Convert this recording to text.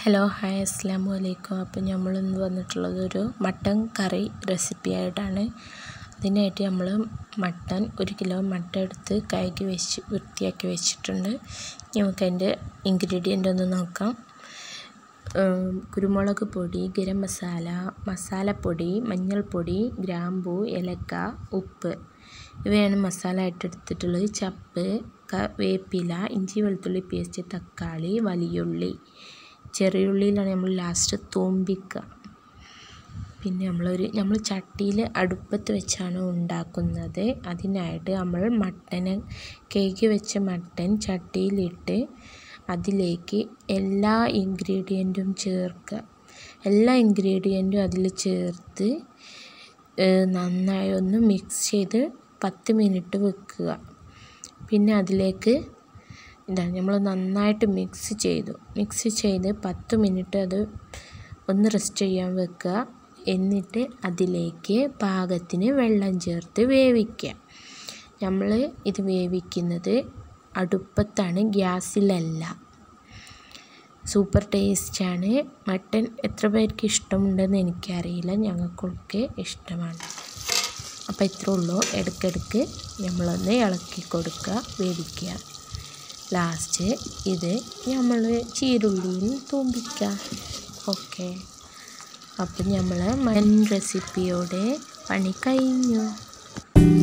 Hello hi അസ്സലാമു അലൈക്കും. അപ്പോൾ നമ്മൾ ഇന്ന് വന്നിട്ടുള്ളത് ഒരു മട്ടൻ കറി റെസിപ്പി ആയിട്ടാണ്. അതിനായിട്ട് നമ്മൾ മട്ടൻ 1 കിലോ മട്ടൻ എടുത്ത് കഴുകി വൃത്തിയാക്കി വെച്ചിട്ടുണ്ട്. നമുക്ക് അതിൻ്റെ ഇൻഗ്രീഡിയൻ്റ് ഒന്ന് നോക്കാം. കുരുമുളക് പൊടി, ഗരം മസാല, മസാലപ്പൊടി, മഞ്ഞൾപ്പൊടി, ഗ്രാമ്പൂ, ഏലക്ക, ഉപ്പ് ഇവയാണ് മസാല ആയിട്ട് എടുത്തിട്ടുള്ളത്. ചപ്പ്, വേപ്പില, ഇഞ്ചി വെളുത്തുള്ളി പേസ്റ്റ്, തക്കാളി, വലിയുള്ളി, ചെറിയുള്ളിയിലാണ് നമ്മൾ ലാസ്റ്റ് തൂമ്പിക്കുക. പിന്നെ നമ്മൾ ചട്ടിയിൽ അടുപ്പത്ത് വെച്ചാണ് ഉണ്ടാക്കുന്നത്. അതിനായിട്ട് നമ്മൾ കഴുകി വെച്ച മട്ടൻ ചട്ടിയിലിട്ട് അതിലേക്ക് എല്ലാ ഇൻഗ്രീഡിയൻറ്റും ചേർക്കുക. എല്ലാ ഇൻഗ്രീഡിയൻറ്റും അതിൽ ചേർത്ത് നന്നായി ഒന്ന് മിക്സ് ചെയ്ത് 10 മിനിറ്റ് വെക്കുക. പിന്നെ അതിലേക്ക് നമ്മൾ നന്നായിട്ട് മിക്സ് ചെയ്ത് 10 മിനിറ്റ് അത് ഒന്ന് റെസ്റ്റ് ചെയ്യാൻ വെക്കുക. എന്നിട്ട് അതിലേക്ക് പാകത്തിന് വെള്ളം ചേർത്ത് വേവിക്കുക. നമ്മൾ ഇത് വേവിക്കുന്നത് അടുപ്പത്താണ്, ഗ്യാസിലല്ല. സൂപ്പർ ടേസ്റ്റാണ്. മട്ടൻ എത്ര പേർക്ക് ഇഷ്ടമുണ്ടെന്ന് എനിക്കറിയില്ല, ഞങ്ങൾക്കൊക്കെ ഇഷ്ടമാണ്. അപ്പോൾ ഇത്രേ ഉള്ളൂ. ഇടയ്ക്കിടയ്ക്ക് നമ്മളൊന്ന് ഇളക്കി കൊടുക്കുക, വേവിക്കുക. ലാസ്റ്റ് ഇത് നമ്മൾ ചീരുള്ളിയിൽ തൂമ്പിക്കുക. ഓക്കെ, അപ്പം നമ്മൾ മട്ടൻ റെസിപ്പിയോടെ പണി കഴിഞ്ഞു.